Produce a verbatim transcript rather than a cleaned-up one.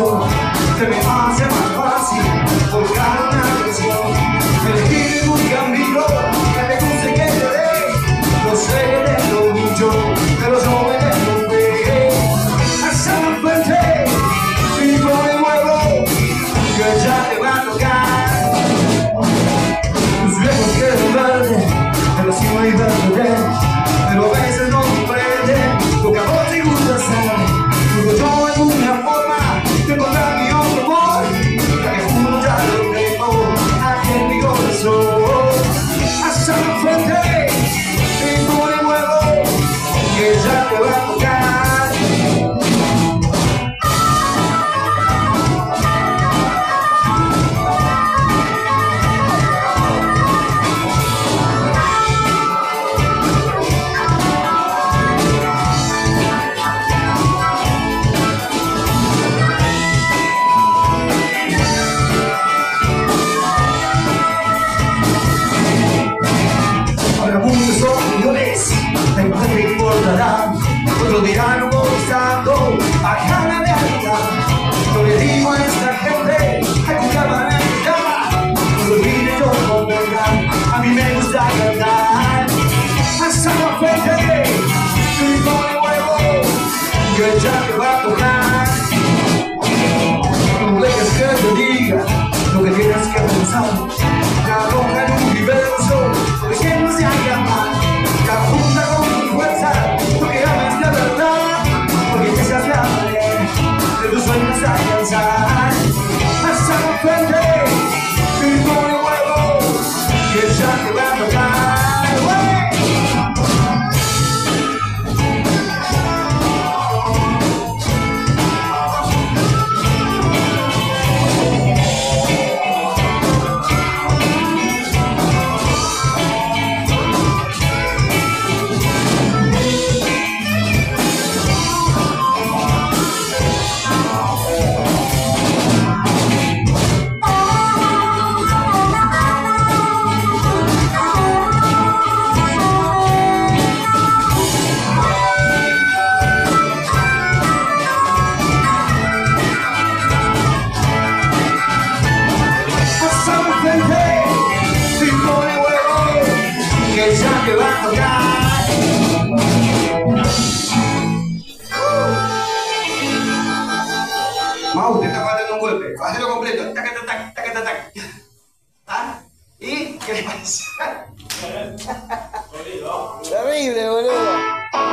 corazón, se me hace más fácil volcar una canción. Elegir un camino que te guste que te dé. No sé que tengo mucho, pero yo me desnudé hasta la fuente y con el huevo que ya te va a tocar. Tus viejos quieren verte en la cima y verte, pero a veces no comprenden lo que a vos te gusta hacer. Luego yo en una forma de encontrar mi otro amor, ya que juro ya lo tengo aquí en mi corazón. Hasta la fuente y con el huevo que ya te va a tocar. No te importará, otros dirán molestando a cada realidad. Yo le digo a esta gente que jugaban en mi cama, cuando vine yo con verdad, a mí me gusta cantar. Hasta la fuente y con el huevo que ya te va a tocar. No dejes que te diga lo que tienes que pensar. La roca en un universo de que no se haga mal. La punta con tu fuerza, tú que ames de verdad, porque esa es la manera de tus sueños alcanzar. Hasta la fuente y con el huevo que ya te va a tocar. Que ya te va a tocar. Mau, te está faltando un golpe. Hazlo completo. Tac, tac, tac, tac, tac, tac. ¿Ah? ¿Y qué le parece? Terrible, boludo.